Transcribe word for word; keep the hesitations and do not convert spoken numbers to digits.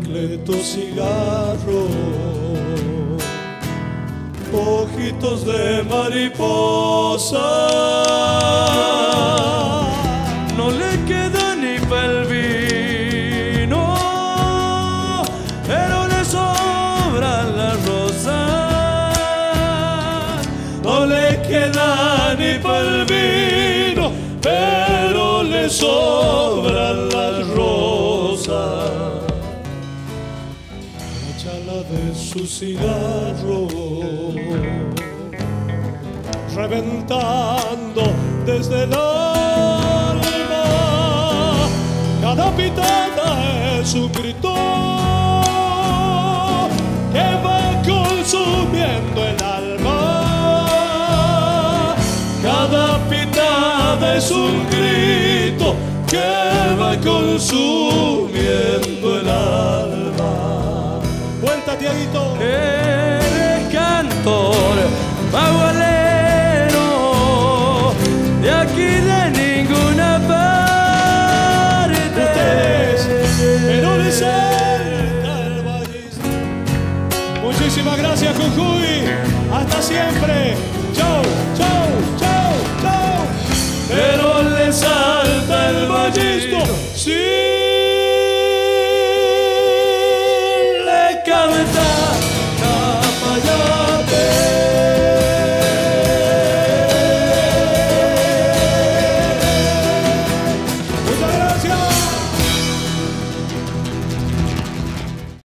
secreto cigarro, ojitos de mariposa. No le queda ni pa'l vino, pero le sobran las rosas. No le queda ni pa'l vino, pero le sobran las rosas. La chala de su cigarro, reventando desde el alma, cada pitada es un grito que va consumiendo el alma. Cada pitada es un grito que va consumiendo el alma. Vuelta, Tiaguito. Eres cantor, bagualero, de aquí de ninguna parte. Pero le salta el ballista. Muchísimas gracias, Jujuy. Hasta siempre. Chau, chau, chau, chau. Pero le salta el ballista. Sí.